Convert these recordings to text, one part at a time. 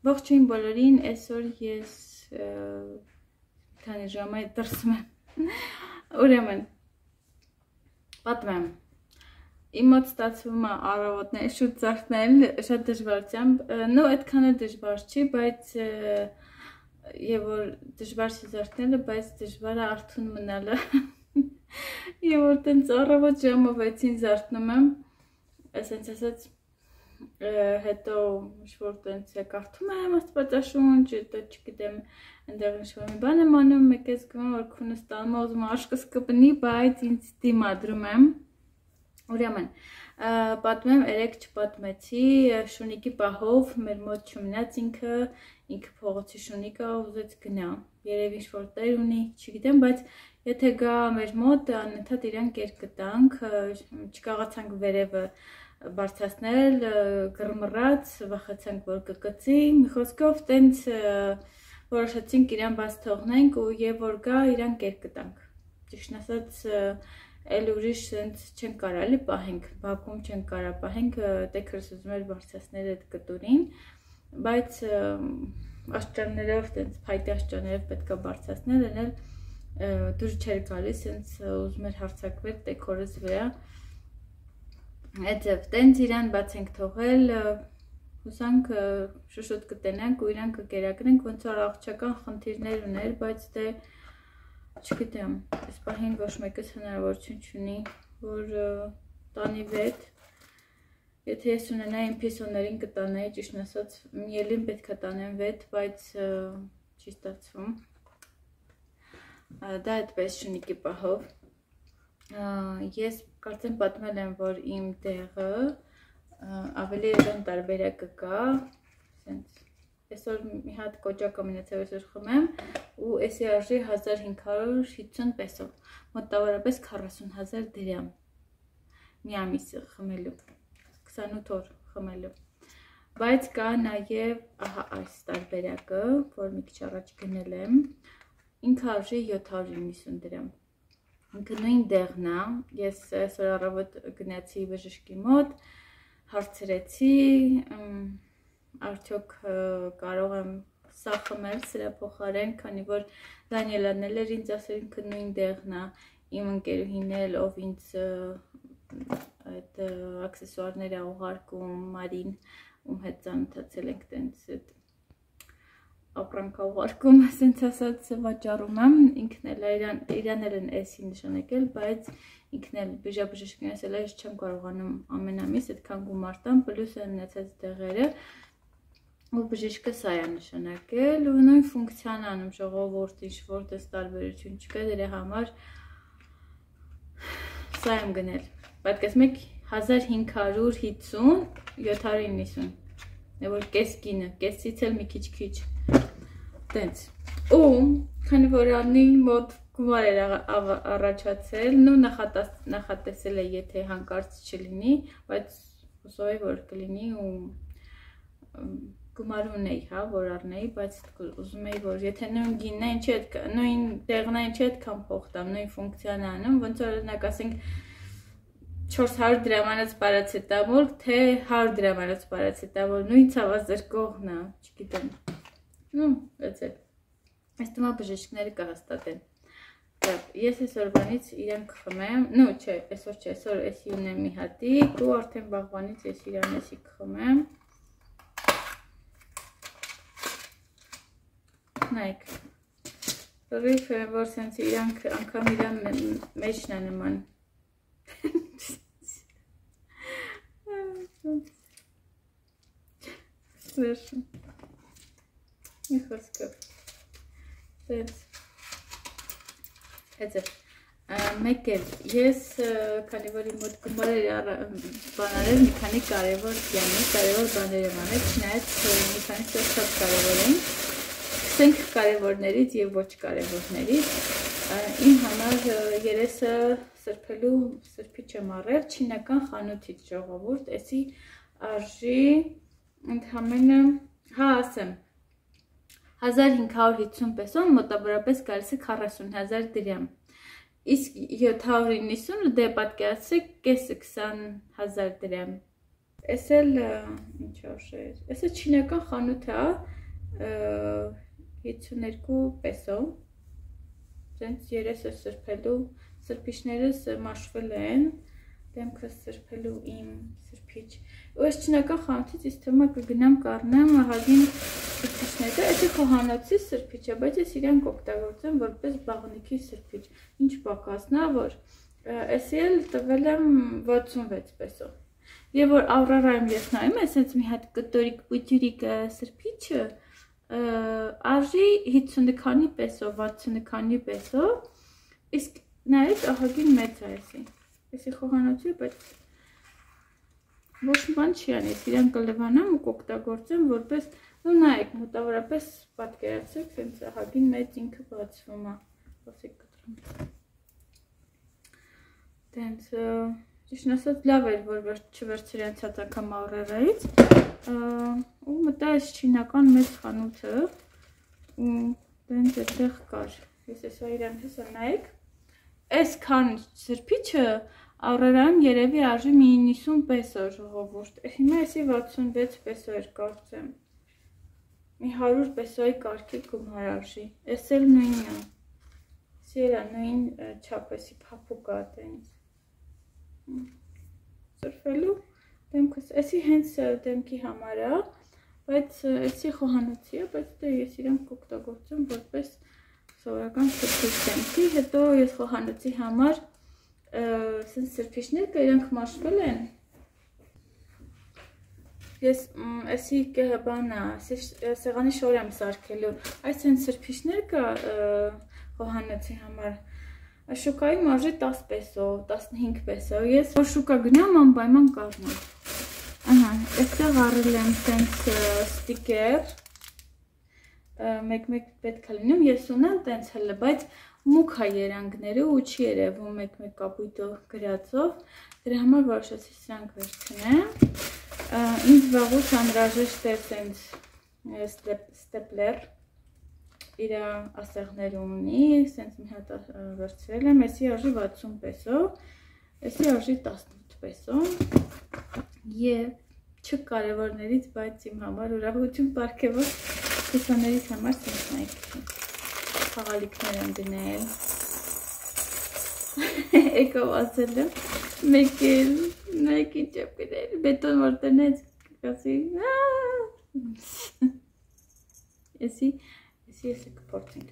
Ողջույն բոլորին, այսօր ես քանի ժամ է դրսում եմ։ Ուրեմն պատմեմ։ Իմ մոտ ստացվում է առավոտներ շուտ զարթնել շատ դժվարությամբ, նո այդքան էլ դժվար չի, բայց եւ որ դժվար չի զարթնելը, բայց դժվար է արթուն մնալը։ Եվ որ տենց առավոտ ժամը 6-ին զարթնում եմ, ասենց ասած հետո ինչ-որ տենց կարդում եմ Աստվածաշունչ, հետո չգիտեմ, այնտեղ ինչ-որ մի բան եմ անում, մեկ էս գնում որ քունս տանում եմ, ուզում աշկս կպնի, բայց ինձ դիմադրում եմ։ Ուրեմն, պատմեմ, երեք չպատմեցի, շունիկի պահով մեր մոտ չմնաց ինքը փողոցի շունիկը ուզեց գնա, երևի ինչ-որ տեր ունի, չգիտեմ, բայց եթե գա մեր մոտ, անընդհատ իրան կեր կտանք, չկարողացանք վերևը բարձրացնել, գրմռած, վախեցանք, որ կկծի, մի խոսքով տենց որոշեցինք իրան բաց թողնենք ու եւ որ գա իրան կեր կտանք։ Ճիշտն ասած, էլ ուրիշ տենց չեն կարելի պահենք, բակում չեն կարա պահենք, տեքրս ուզում էր բարձրացնել այդ կտուրին, բայց աշճաններով, տենց փայտի աշճաններով պետքա բարձրացնել, էնել դուր չէր գալիս, տենց ուզում էր հարձակվել տեքորս վրա։ Այդպես տենց իրան բաց ենք թողել, հուսանք շուշոտ կտենանք ու իրան կկերակրենք, ոնց որ աղջական խնդիրներ ուներ, բայց դե չգիտեմ, այս պահին ոչ մեկս հնարավորություն չունի, որ տանի վետ, եթե ես ունենայի իմ փիսոներին կտանայի, ճիշտ ասած, միելին պետք է տանեմ վետ, բայց չի ստացվում, դա այդպես շունիկի պահով, ես կարծեմ պատմել եմ, որ իմ տեղը ավելի էժան տարբերակը կա, այսօր մի հատ կոճակը մնացավ այսօր խմեմ ու էսի արժի 1550 պեսո, մոտավորապես 40,000 դրամ մի ամիս խմելու, 28 օր խմելու, բայց կա նաև ահա այս տարբերակը, որ մի քիչ առաջ գնել եմ, ինքը արժի 790 դրամ, ինքը նույն դեղն է, ես այսօր առավոտ գնացի բժշկի մոտ, հարցրեցի, արդյոք կարող եմ սա խմել սրա փոխարեն, քանի որ Դանիելան էլ էր ինձ ասել ինքը նույն դեղն է, իմ ընկերուհին էլ ով ինձ այդ աքսեսուարներ է ուղարկում, Մարին, ում հետ ծանոթացել ենք տենց այդ ապրանքա ուղարկում, ասենց ասած վաճառում եմ, ինքն էլ իրան էլ են էսի նշանակել, բայց ինքն էլ բժշկին ասել է, ես չեմ կարողանում ամեն ամիս այդքան գումար տամ, պլյուս են մնացած դեղերը, ու բժիշկը սա է նշանակել, ու նույն ֆունկցիան անում, ժողովուրդ ինչ-որ տես տարբերություն չկա, դրա համար սա եմ գնել, պատկերացնեք 1550, 790, որ կես գինը, կեսից էլ մի քիչ տենց, ու քանի որ անի մոտ գումար էր առաջացել, նու նախատեսել է, եթե հանկարծ չլինի, բայց հուսով էի, որ կլինի ու գումար ունեի, հա, որ առնեի, բայց ուզում էի, որ եթե նույն գինն է, նույն տեղն է, ինչի այդքան փող տամ, նույն ֆունկցիան անում, ոնց որ օրինակ ասենք 400 դրամանոց պարացետամոլ, թե 100 դրամանոց պարացետամոլ, նույն ցավազրկողն է, չգիտեմ, նու, այդպես է, այս թվում է բժիշկները կհաստատեն, ես այսօրվանից իրան կխմեմ, նու չէ, այսօր չէ, այսօր էսի ունեմ մի հատիկ ու արդեն վաղվանից ես իրան էսի կխմեմ, նայք, լրիվ է, որ սենց իրանք անգամ իրան մեջն է նման, վերշում, մի խոսքով, սենց, հետև, մեկ էլ, ես, քանի որ իմ մոտ գումար էր բանարել, մի քանի կարևոր բաներ եմ անել, չնայած մի քանի շատ կարևոր են, սկսենք կարևորներից և ոչ կարևորներից, իմ համար երեսը սրբելու սրբիչ եմ առել, չինական խանութից ժողովուրդ, էսի արժի, ընդհամենը, հա ասեմ, 1550 պեսոն մոտավորապես գալիս է 40,000 դրամ, իսկ 790 դե պատկերացրեք կեսը 20,000 դրամ, Էս էլ ինչ արժեր։ Էսը չինական խանութ է, 52 պեսո։ Ձենց երեսը սրբելու, սրբիչներս մաշվել են, դեմքս սրբելու իմ սրբիչ։ Ու այս չինական խանութից ես թվում է կգնամ կառնեմ ահագին սրբիչները, էսի խոհանոցի սրբիչ է, բայց ես իրեն կօգտագործեմ որպես բաղնիքի սրբիչ։ Ինչ պակասն է, որ էսի էլ տվել եմ 66 պեսո։ Եվ որ Aurora-ում ես նայում եմ, այսպես մի հատ կտորիկ պուտյուրիկ սրբիչը արժի 50 քանի պեսո, 60 քանի պեսո, իսկ նայեք ահագին մեծ է էսի։ Էսի խոհանոցի, բայց ոչ մի բան չի անի, ես իրան կլվանամ ու կօգտագործեմ որպես, նու նայեք, մոտավորապես պատկերացրեք, սենց ահագին մեծ ինքը բացվում է, ոսիկ կտրում։ Դենց ճիշտն ասած լավ էր, որ չվերցրի անցած անգամ Aurora-ից ու մտա այս չինական մեծ խանութը ու դենց այդտեղ կար։ Ես էսա իրան հեսա նայեք։ Այսքան սրբիչը Aurora-ում երևի արժի մի 90 պեսո ժողովուրդ։ Հիմա էսի 66 պեսո էր կարծեմ։ Մի 100 պեսոյի կարգի գումար արժի։ Էս էլ նույնն է։ Էսի էլ նույն չափեսի փափուկ է տենց։ Սրբելու դեմքս, էսի հենց դեմքի համար է, բայց էսի խոհանոցի է, բայց դե ես իրան կօգտագործեմ որպես սովորական սրբիչ դեմքի, հետո ես խոհանոցի համար սենց սրբիչներ կա, իրանք մաշվել են, ես էսի բանա, սեղանի շոր եմ սարքելու, այս հենց սրբիչներ կա խոհանոցի համար, շուկայում արժի 10 պեսո, 15 պեսո, ես որ շուկա գնամ անպայման կառնեմ։ Ահա, այստեղ առել եմ տենց ստիկեր, մեկ-մեկ պետք է լինում, ես ունեմ տենց հլը, բայց մուք է երանգները ու չի երևում մեկ-մեկ կապույտով գրածով, դրա համար որոշեցի սրանք վերցնեմ, ինձ վաղուց անհրաժեշտ է տենց ստեպլեր, իր ասեղներ ունի, սենց մի հատ վերցրել եմ, էսի արժի 60 պեսո, էսի արժի 18 պեսո և չկարևորներից, բայց իմ համար ուրախություն պարգևող կեսաներից համար սենց նայք խաղալիքներ եմ դնել եկով ասել եմ մեկ էլ նայք ինչ եմ գրել բետոն որ տնեց կասի էսի Ես կփորձենք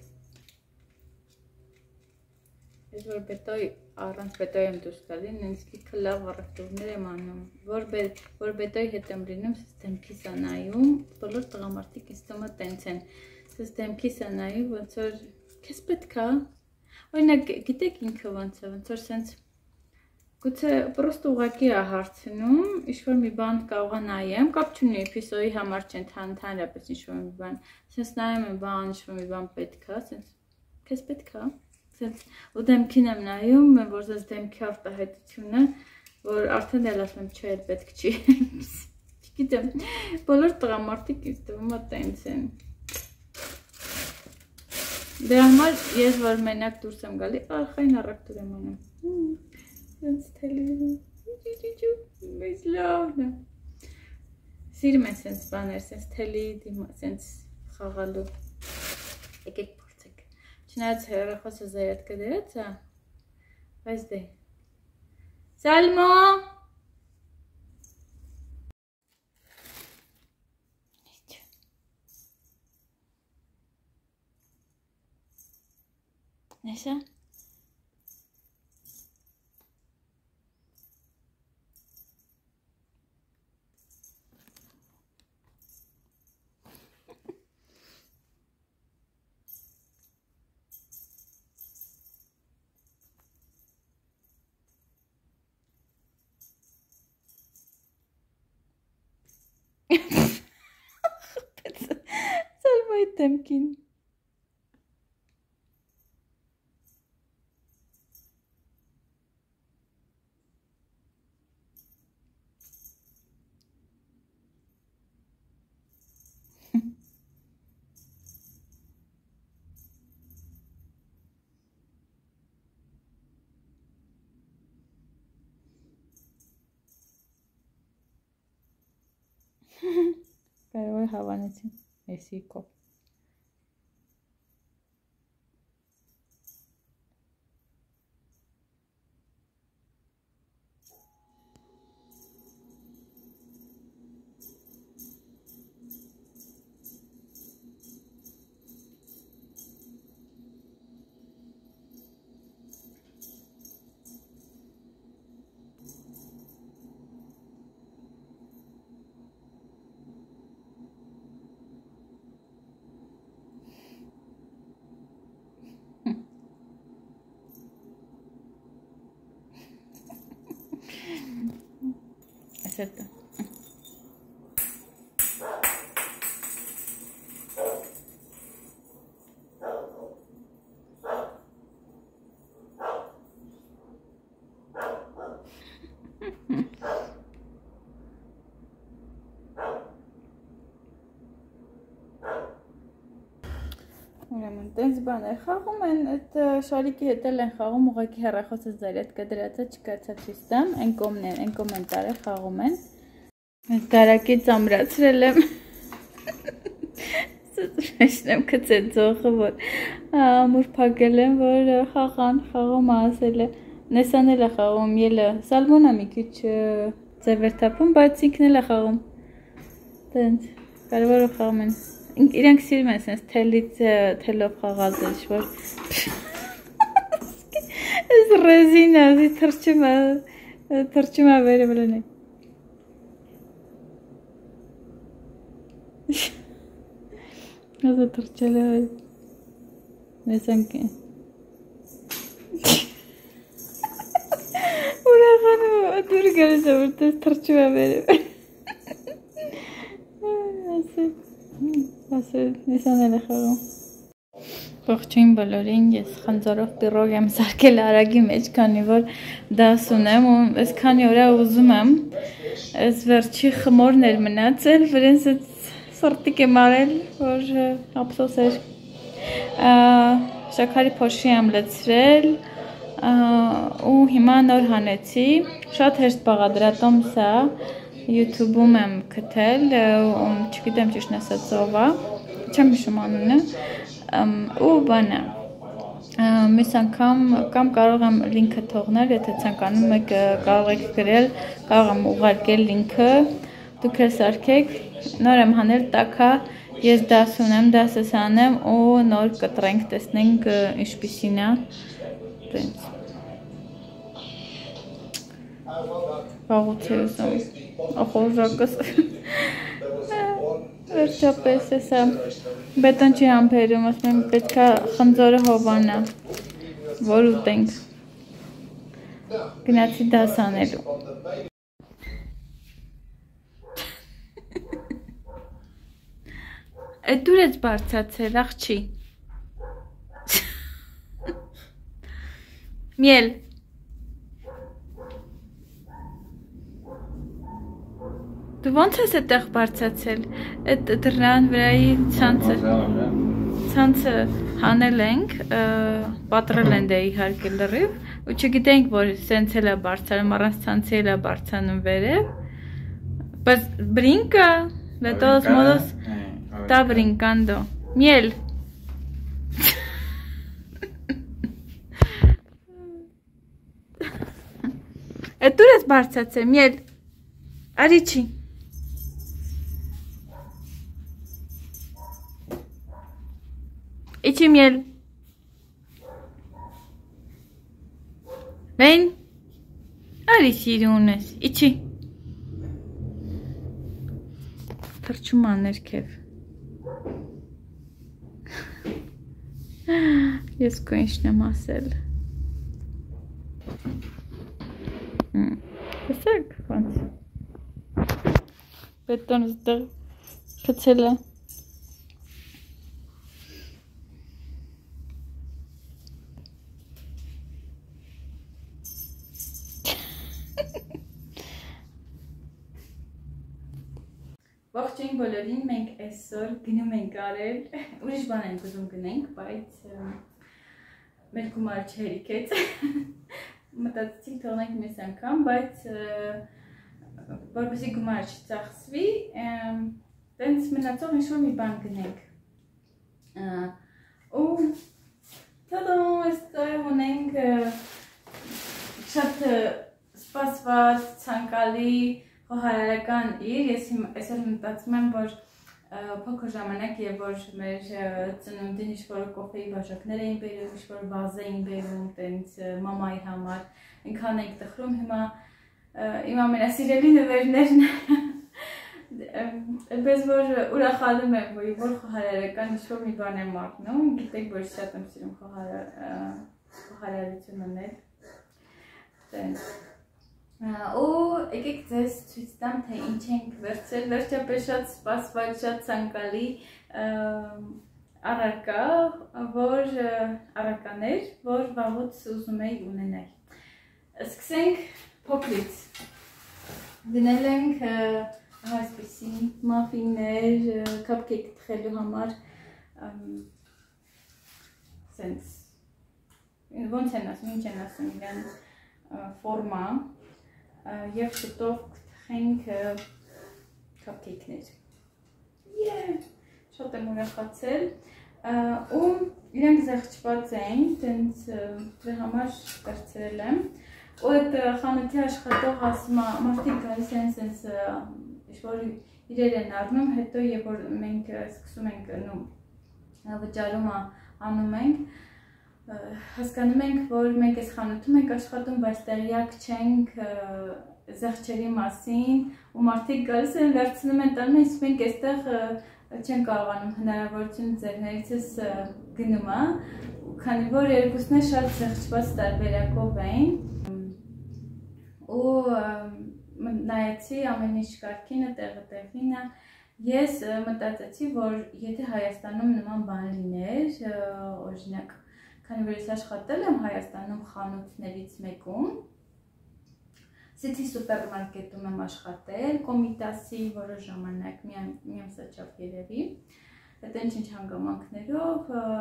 ես որ բետոյ առանց բետոյ եմ դուրս գալի նույնիսկ լավ առևտուրներ եմ անում որ բետոյի հետ եմ լինում սես դեմքիս է նայում բոլոր տղամարդիկ ինձ թվում է տենց են սես դեմքիս է նայում ոնց որ քեզ պետք է օրինակ գիտեք ինքը ոնց որ սենց գուցե պրոստը ուղղակի է հարցնում ինչ-որ մի բան կարող է նայեմ կապ չունի փիսոյի համար չեն ընդհանրապես ինչ-որ մի բան սենց նայում եմ բան ինչ-որ մի բան պետք է սենց քեզ պետք է սենց ու դեմքին եմ նայում որ զես դեմքի արտահայտությունը որ արդեն էլ ասում եմ չէ պետք չի չգիտեմ բոլոր տղամարդիկ ինձ թվում է տենց են դրա համար ես որ մենակ դուրս եմ գալի արխային առևտուր եմ անում Սենց թելի մեզ լավն է Սիրում են սենց բաներ, սենց թելի սենց խաղալու եկեք փորձեք Չնայած հեռախոսը զայատկա դրած է բայց դե Սալմո Նեսա Սալմոյի դեմքին որ հավանեցին էսիկով։ Acerta. Ուրեմն տենց բաներ խաղում են, այդ շարիկի հետ են խաղում, ուղղակի հեռախոսը ձեր հետ կդրածը չկացա ցույց տամ, այն կոմեն տարի խաղում են։ Այս դարակից ամրացրել եմ։ Սուտрешն եմ գցել ձողը, որ ամուր փակել եմ, որ խաղում ասել է։ Նեսան էլ է խաղում, ելը Սալմոնը մի քիչ ձև էր թափում, բայց ինքն էլ է խաղում։ Տենց կարևորը խաղում են։ Իրանք սիրում են sense թելով խաղալ դες որ Այս ռեզինը թրջում է վերը վրան է Ազա թրջել է Մեսանք է Ուրախան ու դուր գարես է որ տես թրջում է վերը Ասել, նիսանել է խաղում Ողջույն բոլորին, ես խնձորով պիրոգ եմ սարքել արագի մեջ, քանի որ դաս ունեմ ու ես քանի օրա ուզում եմ ես վերջի խմորն էր մնացել, վրենց սրտիկ եմ արել, որ ափսոս էր շաքարի փոշի եմ լցրել ու հիմա նոր հանեցի, շատ հեշտ բաղադրատոմս է YouTube-ում եմ գտել, չգիտեմ ճիշտ ասած ով է, չեմ հիշում անունը, ու բանը, մյուս անգամ կամ կարող եմ լինքը թողնել, եթե ցանկանում եք կարող եք գրել, կարող եմ ուղարկել լինքը, դուք էլ սարքեք, նոր եմ հանել տակա, ես դաս ունեմ, դասս անեմ ու նոր կտրենք, տեսնենք ինչպիսին է, տենց։ Վաղուց է ուզում, ախորժակս, վերջապես եսա, բետոն չի համբերում, ասում եմ պետք է խնձորը հովանա, որ ուտենք, գնացի դաս անելու։ Էդ դուր ես բարձացել, աղջի։ Միել։ Դու ոնց ես այդտեղ բարձացել, այդ դռան վրայի ցանցը հանել ենք, պատրել են դե իհարկե լրիվ, ու չգիտենք, որ սենց էլ է բարձանում, առանց ցանցի էլ է բարձանում վերև, բայց բրինկա, de todos modos, está brincando. Miel. Tú eres բարձացել, miel. Արիչի. Իչի miel. Ven. Արիչի ունես, իչի. Թրջում աներքև. Ես քո ինչն եմ ասել. Տեսեք, ոնց. Բետոնը ստեղ խցել է. Ողջույն բոլորին, մենք այսօր գնում ենք արել, ուրիշ բան ենք ուզում գնենք, բայց մեր գումարը չհերիքեց, մտածեցինք թողնենք մյուս անգամ, բայց որպեսզի գումարը չծախսվի, տենց մնացող ինչ-որ մի բան գնենք։ Ու տադամ, այստեղ ունենք շատ սպասված, ցանկալի խոհարարական իր, ես այսօր մտածում եմ, որ փոքր ժամանակ եւ որ մեր ծնունդին ինչ-որ կոֆեի բաժակներ էին բերում, ինչ-որ վազ էին բերում, տենց մամայի համար, ինքան ենք տխրում, հիմա իմ ամենասիրելի նվերներն Էպես որ ուրախանում եմ, որ խոհարարական ինչ-որ մի բան եմ ակնում, գիտեք, որ շատ եմ սիրում խոհարարություն անել, տենց ու եկեք ձեզ ցույց տամ, թե ինչ ենք վերցրել, վերջապես շատ սպասված, շատ ցանկալի առարկաներ, որ վաղուց ուզում էի ունենալ։ Սկսենք փոքրից։ Դնել ենք այսպիսի մաֆիններ, քափքեյք թխելու համար, սենց, ոնց են ասում, ինչ են ասում իրեն ֆորմա, և շուտով կթխենք քափքեյքներ։ Շատ եմ ուրախացել, ու իրենք զեղչված էին, տենց դրա համար վերցրել եմ, ու այդ խանութի աշխատող ասում է, մարդիկ գալիս են սենց ինչ-որ իրեր են առնում, հետո երբ որ մենք սկսում ենք վճարումը անում ենք, հասկանում ենք, որ մենք այս խանութում ենք աշխատում, բայց տեղյակ չենք զեղչերի մասին, ու մարդիկ գալիս են վերցնում են տանում են, իսկ մենք այստեղ չենք կարողանում հնարավորություն ձեռներիցս գնում է, քանի որ երկուսն էլ շատ զեղչված տարբերակով էին, ու նայեցի ամեն ինչ կարգինը, տեղը տեղինը, ես մտածեցի, որ եթե Հայաստանում նման բան լիներ, օրինակ, քանի որ ես աշխատել եմ Հայաստանում խանութներից մեկում, City սուպերմարկետում եմ աշխատել, Կոմիտասի որոշ ժամանակ, մի ամսաչափ երևի, հետո ինչ հանգամանքներով,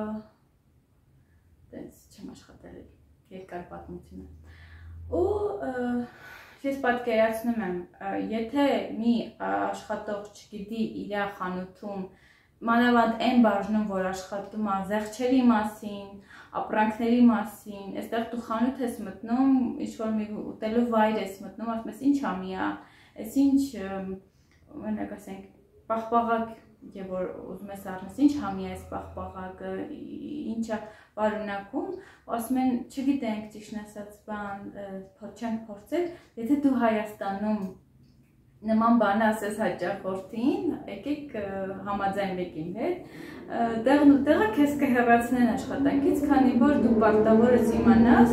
տենց չեմ աշխատել երկար պատմությունը, ու ես պատկերացնում եմ, եթե մի աշխատող չգիտի իր խանութում, մանավանդ այն բաժնում, որ աշխատում է զեղչերի մասին, ապրանքների մասին, այստեղ դու խանութ ես մտնում, ինչ-որ մի ուտելու վայր ես մտնում, ասում ես ինչ ամի է, այս ինչ, օրինակ ասենք, պաղպաղակ, եւ որ ուզում ես առնես, ինչ համի է այս պաղպաղակը, ինչ է պարունակում, ասում են, չգիտենք ճիշտ ասած բան, չենք փորձել, եթե դու Հայաստանում նման բան ասես հաճախորդին, եկեք համաձայնվեք իմ հետ, տեղն ու տեղը քեզ կհեռացնեն աշխատանքից, քանի որ դու պարտավոր ես իմանաս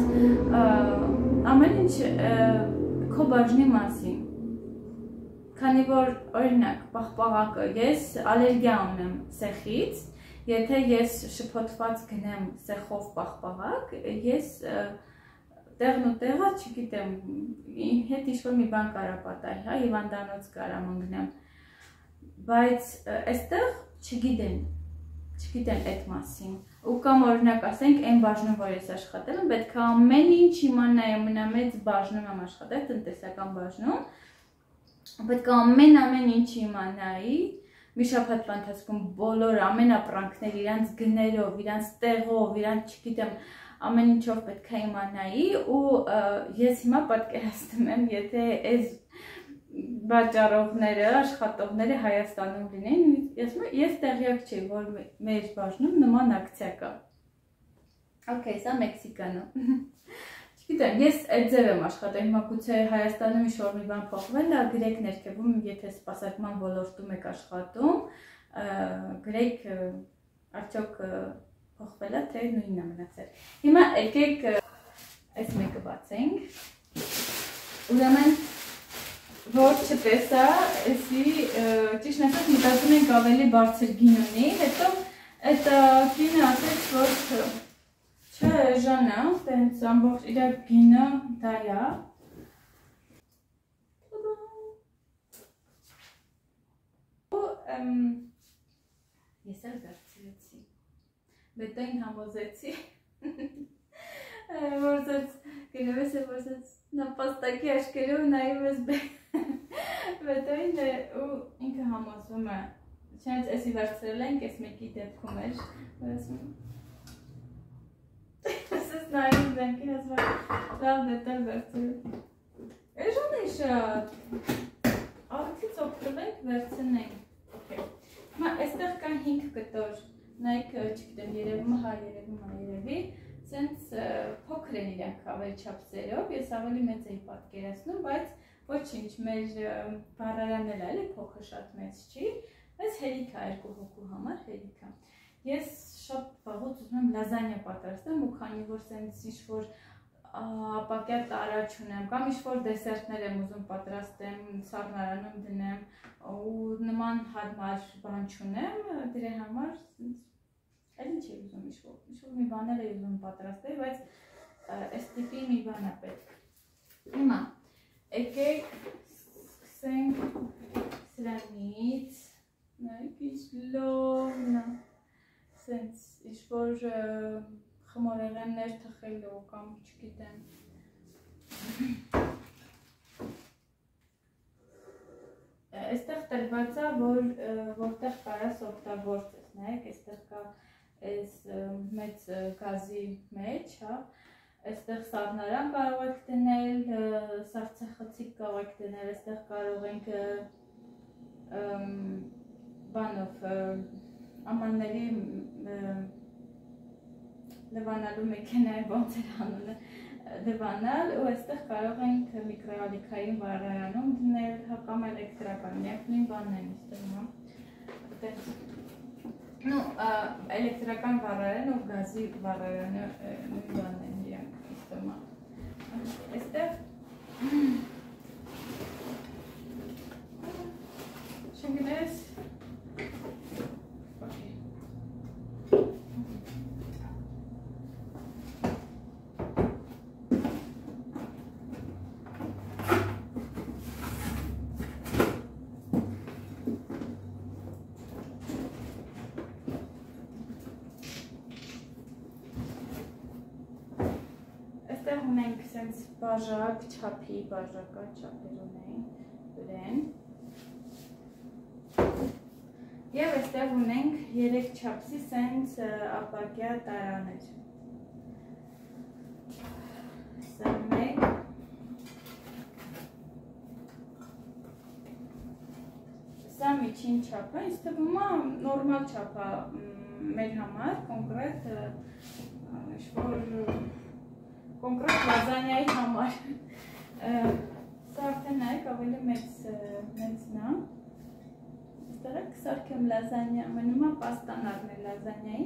ամեն ինչ քո բաժնի մասին, քանի որ օրինակ պաղպաղակը ես ալերգիա ունեմ սեխից, եթե ես շփոթված գնեմ սեխով պաղպաղակ, ես տեղն ու տեղը, չգիտեմ, իմ հետ ինչ-որ մի բան կարա պատահի, հա, հիվանդանոց կարա մնգնեմ, բայց այստեղ չգիտեն այդ մասին, ու կամ օրինակ ասենք այն բաժնում, որ ես աշխատել եմ, պետք է ամեն ինչ իմանայի, ամենամեծ բաժնում եմ աշխատել, տնտեսական բաժնում, պետք է ամեն ինչ իմանայի, մի շաբաթվա ընթացքում բոլոր ամեն ապրանքներ իրանց գներով, իրանց տեղով, իրանց չգիտեմ, ամեն ինչով պետք է իմանայի ու ես հիմա պատկերացնում եմ, եթե այս վաճառողները, աշխատողները Հայաստանում լինեն, ես տեղյակ չէի, որ մեր բաժնում նման ակցիա կա։ Okay, սա Մեքսիկանում։ Չգիտեմ, ես այդ ձև եմ աշխատել, հիմա գուցե Հայաստանում ինչ-որ մի բան փոխվել է, գրեք ներքևում, եթե սպասարկման ոլորտում եք աշխատում, գրեք արդյոք փոխվել է, թե նույնն է մնացել։ Հիմա եկեք այս մեկը բացենք։ Ուրեմն որ չտեսա, էսի ճիշտ ասած մտածում ենք ավելի բարձր գին ունի, հետո այդ գինը ասեց, որ չէ, Ժանա, տենց ամբողջ իր գինը դա է։ Ես էլ վերցրեցի։ Բետային համոզեցի, որզած գնովես է որզած նապաստակի աշկերով նայում ես բետային ու ինքը համոզվում է Չնայած էսի վերցրել ենք, էս մեկի դեպքում էր, որ ասում Սես նայում դեմքին, ասում լավ դետել վերցրել Էժան է շատ Աղթից օգտվենք, վերցնենք Հիմա էստեղ կան 5 կտոր, նայք չգիտեմ, երևի Սենց փոքր են իրանք ավելի չափսերով, ես ավելի մեծ էի պատկերացնում, բայց ոչինչ, մեր բառարանն էլ էլի փոքր շատ մեծ չի, բայց հերիք է 2 հոգու համար, հերիք է Ես շատ վաղուց ուզում եմ լազանյա պատրաստեմ ու քանի որ սենց ինչ-որ ապակյա տարա չունեմ կամ ինչ-որ դեսերտներ եմ ուզում պատրաստեմ, սառնարանում դնեմ ու նման հարմար բան չունեմ, դրա համար էլ ինչ է ուզում ինչ-որ մի բաներ է ուզում պատրաստել, բայց այս տիպի մի բան է պետք Հիմա, եկեք սկսենք սրանից նայեք ինչ լովն է Սենց ինչ-որ խմորեղեններ թխելու կամ չգիտեմ Այստեղ տրված է, որտեղ կարաս օգտագործես, նայեք, այստեղ կա այս մեծ գազի մեջ, այստեղ սառնարան կարող եք դնել, սառցախցիկ կարող եք դնել, այստեղ կարող ենք բանով Ամանների լվանալու մեքենայի ոնց էր անունը լվանալ ու այստեղ կարող ենք միկրոալիքային վառարանում դնել կամ էլեկտրական, նույն բանն են իստեղում Ну, էլեկտրական վառարան ու գազի վառարանը նույն բանն են իրանք իստեղում Այստեղ Շնգնես Այստեղ ունենք սենց բաժակ, չափի բաժակա, չափեր ունենք, դրեն Եվ այստեղ ունենք 3 չափսի սենց ապակյա տարաներ Սա մեկ Սա միջին չափը, ինձ թվում է նորմալ չափը մեր համար, կոնկրետ կոնկրետ լազանյայի համար Սա արդեն նայեք ավելի մեծն է Այստեղ եք սարքեմ լազանյա, մնում է պաստան առնել լազանյայի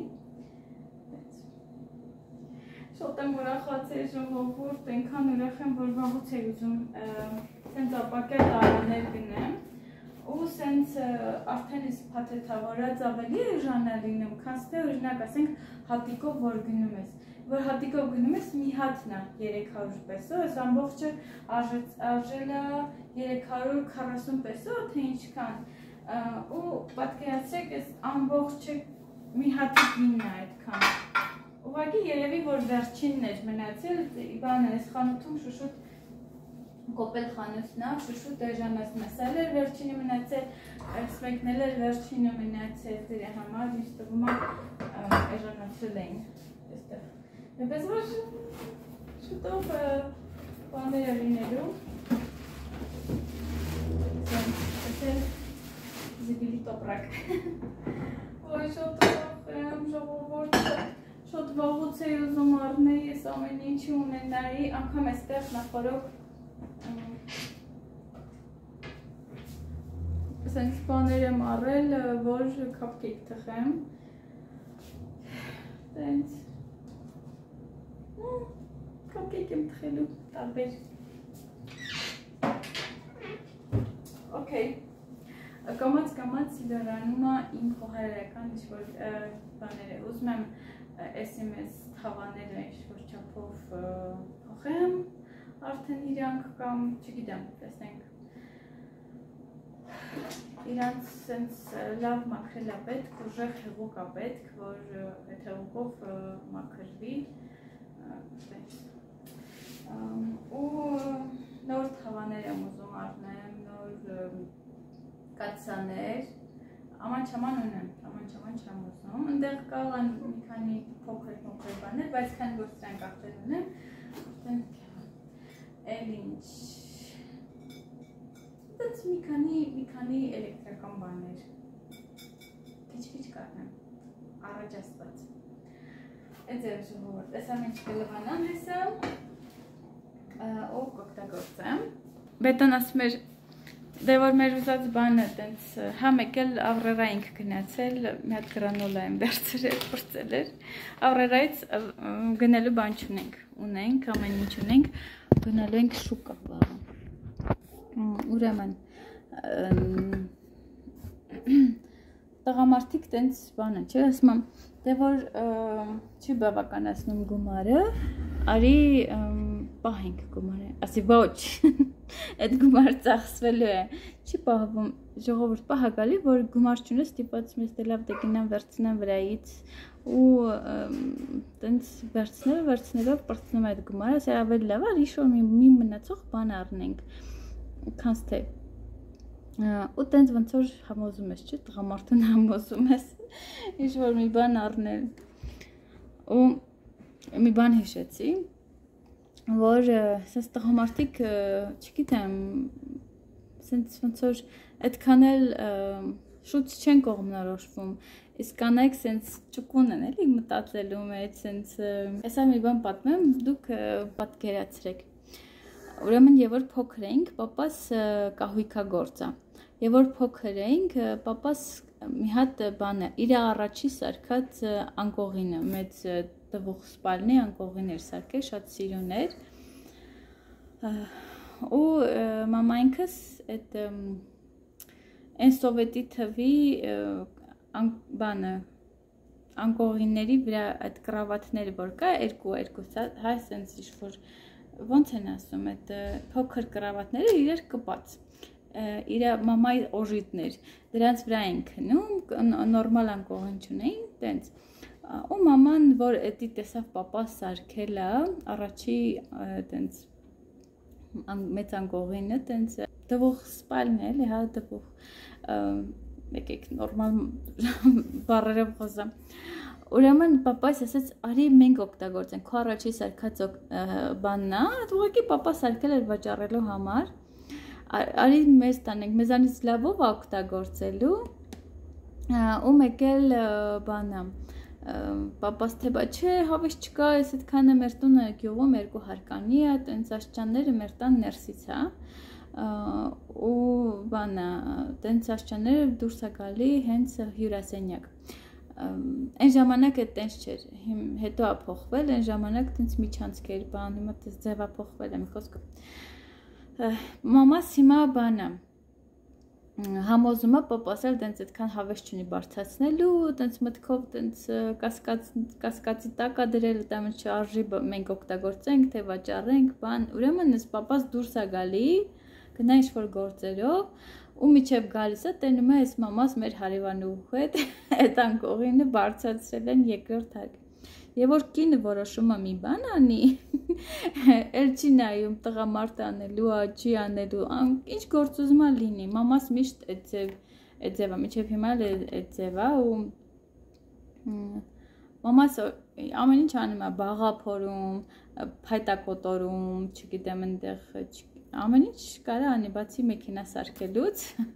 Շոտ եմ ուրախացել ժողովուրդ, ենքան ուրախ եմ, որ վաղուց է ուզում սենց ապակյա տարաներ գնեմ ու սենց արդեն իսկ փաթեթավորած ավելի էժան է լինում, քանց թե օրինակ ասենք հատիկով որ գնում ես որ հատիկով գնում ես մի հատն է 300 պեսո, այս ամբողջը արժել է 340 պեսո, թե ինչքան ու պատկերացրեք այս ամբողջը մի հատիկ գինն է այդքան Ուղղակի երևի որ վերջինն էր մնացել, բանը այս խանութում շուշուտ կոպել խանութն է, շուշուտ էժանացնել էր վերջինը մնացել, այս մեկն էր վերջինը մնացել դրա համար, ինչ թվում է էժանացրել էին այստեղ Էպես որ շուտով բաներ է լինելու Այսել զիբիլի տոպրակ Ոյ շոտով եմ ժողովորդ Շոտ վաղուց էի ուզում առնեի, ես ամեն ինչի ունենայի, անգամ այստեղ նախորոք Սենց բաներ եմ առել, որ քափքեյք թխեմ Սենց Քափքեյք եմ թխելու, տարբեր Okay Կամաց լրանում է իմ խոհարարական ինչ-որ բաներ է, ուզում եմ SMS թավաները ինչ-որ չափով փոխեմ, արդեն իրանք կամ չգիտեմ, տեսնենք Իրանց սենց լավ մաքրել է պետք, ուժեղ հեղուկ է պետք, որ այդ հեղուկով մաքրվի ու նոր թավաներ եմ ուզում առնեմ, նոր կացաներ, Aman çaman ունեմ, aman çaman չեմ ուզում։ Այնտեղ կարող են մի քանի փոքր բաներ, բայց քանի որ սրանք արդեն ունեմ, արդեն էլ ինչ։ Դից մի քանի էլեկտրական բաներ։ Քիչ կառնեմ։ Առաջ ասված։ Այդ է ժողովուրդ, եսա մենք կլվանան հեսա, ով կօգտագործեմ։ Բետոն ասում էր, դե որ մեր ուզած բանը տենց համ եկել ավրերա ինք գնացել, մի հատ գրանոլա եմ վերցրել, փորձել էր։ Ավրերայից գնելու բան ունենք, ամեն ինչ ունենք, գնալու ենք շուկա վաղը։ Ուրեմն տղամարդիկ տենց բանը, չէ, ասում եմ, դե որ չի բավականացնում գումարը, արի պահենք գումարը, ասի ոչ, այդ գումարը ծախսվելու է, չի պահվում, ժողովուրդ պահակալի, որ գումար չունես, ստիպված մեզ դե լավ դե գնամ վերցնեմ վրայից ու տենց վերցնելով պրծնում այդ գումարը, ասի ավելի լավ, արի ինչ-որ մի մնացող բան առնենք, քանց թե ու տենց ոնց որ համոզում ես, չէ, տղամարդուն համոզում ես, ինչ-որ մի բան առնել ու մի բան հիշեցի, որ սենց տղամարդիկ, չգիտեմ, սենց ոնց որ այդքան էլ շուտ չեն կողմնորոշվում, իսկ կանայք սենց ճկուն են էլի մտածելու մեջ, սենց հեսա մի բան պատմեմ, դուք պատկերացրեք։ Ուրեմն եւ որ փոքր էինք, պապաս կահույքագործ է։ Եվ որ փոքր էինք, պապաս մի հատ բանը, իր առաջի սարքած անկողինը, մեծ տվող սպալնի անկողին էր սարքել, շատ սիրուն էր։ Ու մամայինքս այդ այն սովետի թվի բանը անկողինների վրա այդ կրավատները որ կա, երկու հայ սենց ինչ-որ ոնց են ասում, այդ փոքր կրավատները իրար կպած, իր մամայի օժիտներ, դրանց վրա են քնում, նորմալ անկողին չունեին, տենց, ու մաման, որ էդի տեսավ պապա սարքել է, առաջի տենց մեծ անկողինը, տենց դվող սպալն է, հա, դվող, եկեք նորմալ բարերով խոսամ, ուրեմն պապայս ասեց, արի մենք օգտագործենք, քո առաջի սարքած բանն է, ուղղակի պապա սարքել էր վաճառելու համար, արի մեզ տանենք, մեզանից լավով է օգտագործելու, ու մեկ էլ բանը, պապաս թե բա չէ, հավես չկա, ես այդքանը մեր տունը գյուղում երկու հարկանի է, տենց աշճանները մեր տան ներսից է, ու բանը, տենց աշճանները դուրս է գալի հենց հյուրասենյակ։ Այն ժամանակ այդ տենց չէր, հետո է փոխվել, այն ժամանակ տենց միջանցքեր բան, հիմա տենց ձևա փոխվել է մի խոսքը։ Մամաս հիմա բանը, համոզում է պապասել տենց այդքան հավես չունի բարձացնելու, տենց մտքով տենց կասկածի տակ է դրել, դա չարժի մենք օգտագործենք, թե վաճառենք, բան, ուրեմն ես պապաս դուրս է գալի, գնա ինչ-որ գործերով, ու միջև գալիս է, տենում է ես մամաս մեր հարևանուհու հետ, այդ անկողինը բարձրացրել են երկրորդ հարկ։ Եվ որ կինը որոշում է մի բան անի, էլ չի նայում տղամարդ անելու, չի անելու, ինչ գործ ուզում է լինի, մամաս միշտ այդ ձևա, միջև հիմա այդ ձևա ու մամաս ամեն ինչ անում է, բաղա փորում, փայտակոտորում, չգիտեմ ընդեղ, ամեն ինչ կարա անի, բացի մեքենա սարքելուց,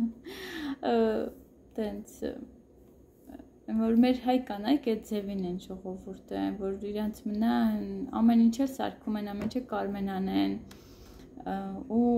տենց, որ մեր հայ կանայք այդ ձևին են ժողովուրդը, որ իրանց մնա ամեն ինչ էլ սարքում են, ամեն ինչ կարմենան են, ու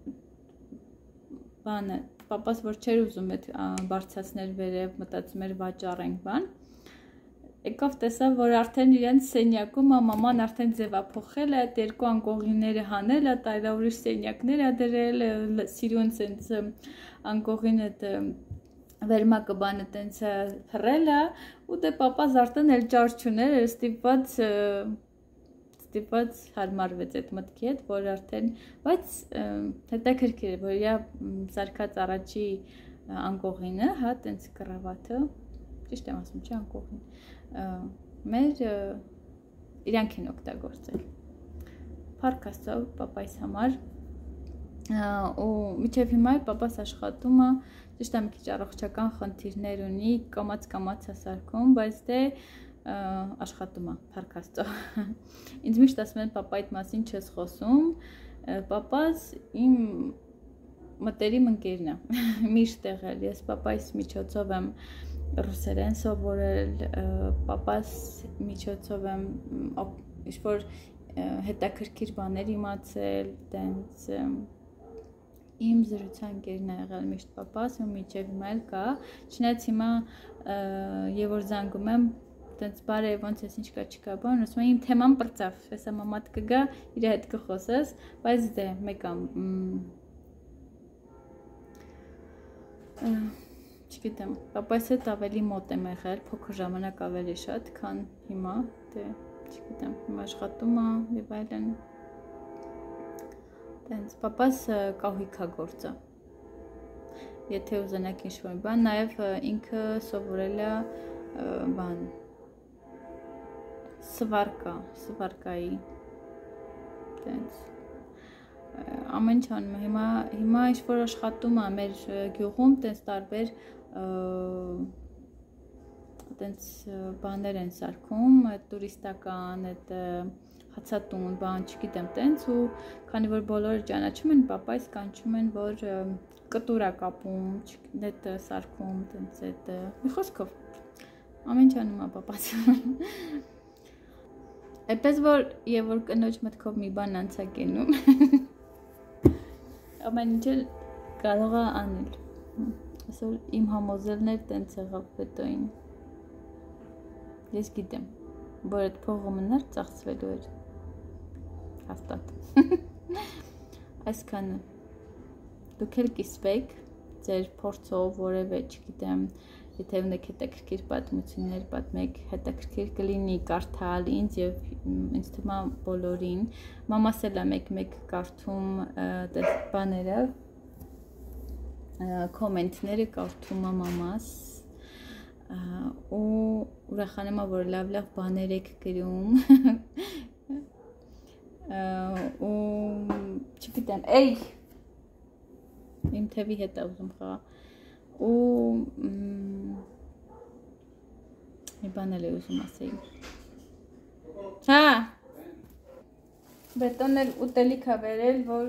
բանը, պապաս որ չեր ուզում այդ բարձացներ վերև, մտածում էր վաճառենք բան, եկավ տեսավ, որ արդեն իրենց սենյակում մաման արդեն ձևափոխել է, այդ երկու անկողինները հանել է, այլ ուրիշ սենյակներ է դրել, սիրուն սենց անկողին այդ վերմակը բանը տենց հռել է, ու դե պապաս արդեն էլ ճար չուներ, ստիպված հարմարվեց այդ մտքի հետ, որ արդեն, բայց հետաքրքիր է, որ իրա սարքած առաջի անկողինը, հա, տենց կրավաթը, ճիշտ եմ ասում, չէ անկողին, մեր իրանք են օգտագործել։ Փառք Աստծո պապայիս համար, ու միջև հիմա պապաս աշխատում է, ճիշտ է մի քիչ առողջական խնդիրներ ունի, կամաց է սարքում, բայց դե աշխատում է, փառք Աստծո։ Ինձ միշտ ասում են պապա այդ մասին չես խոսում, պապաս իմ մտերիմ ընկերն է, միշտ եղել, ես պապայիս միջոցով եմ ռուսերեն սովորել, պապաս միջոցով եմ ինչ-որ հետաքրքիր բաներ իմացել, տենց իմ զրուցան ընկերն է եղել միշտ պապաս ու մինչև հիմա էլ կա, չնայած հիմա եւ որ զանգում եմ, տենց բարև ոնց ես ինչ կա չկա բան, ասում եմ իմ թեման պրծավ, հեսա մամատ կգա, իր հետ կխոսես, բայց դե մեկա չգիտեմ, պապայիս հետ ավելի մոտ եմ եղել, փոքր ժամանակ ավելի շատ, քան հիմա, դե չգիտեմ, հիմա աշխատում է եւ այլն։ Տենց պապաս կահույքա գործը։ Եթե ուզենաք ինչ-որ բան, նաև ինքը սովորել է բան սվարկայի։ Տենց ամեն ինչ անում է։ Հիմա ինչ-որ աշխատում է մեր գյուղում, տենց տարբեր տենց բաներ են սարքում, տուրիստական, այդ հացատուն, բան, չգիտեմ, տենց ու քանի որ բոլորը ճանաչում են, պապայս կանչում են, որ կտուր է կապում, այդ սարքում, տենց այդ մի խոսքով ամեն ինչ անում է պապաս։ Այդպես որ եւ որ կնոջ մտքով մի բան անցա գնում, ամեն ինչ կարող է անել։ Այսօր իմ համոզելն էր տենց եղավ հետոին։ Ես գիտեմ, որ այդ փողը մնար ծախսվելու էր։ Հաստատ։ Այսքանը դուք էլ կիսվեք ձեր փորձով, որևէ, չգիտեմ, եթե ունեք հետաքրքիր պատմություններ, պատմեք, հետաքրքիր կլինի կարդալ ինձ եւ ինձ թվում է բոլորին։ Մամաս էլ է մեկ կարդում բաները, կոմենտները կարդում է մամաս ու ուրախանում է, որ լավ բաներ եք գրում ու չգիտեմ, էй իմ թևի հետ է ուզում խաղա ու մի բան էլ է ուզում ասեի հա բետոնն էլ ուտելիք է վերել, որ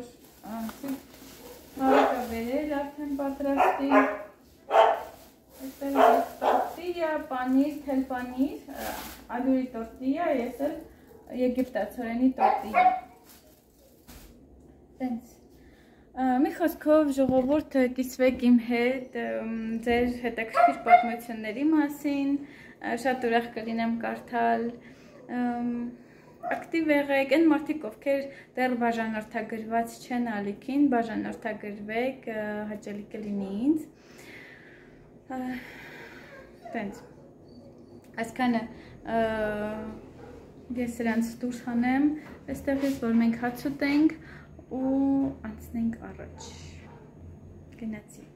հարկ է վերել, արդեն պատրաստի այստեղ տորտիլյա, պանիր, թել պանիր, ալյուրի տորտիլյա, ես էլ եգիպտացորենի տորտիլյա տենց մի խոսքով ժողովուրդ կիսվեք իմ հետ ձեր հետաքրքիր պատմությունների մասին, շատ ուրախ կլինեմ կարդալ, ակտիվ եղեք, այն մարդիկ, ովքեր դեռ բաժանորդագրված չեն ալիքին, բաժանորդագրվեք, հաճելի կլինի ինձ, տենց, այսքանը ես սրանց դուրս հանեմ, այստեղից, որ մենք հաց ուտենք ու անցնենք առաջ, գնացի։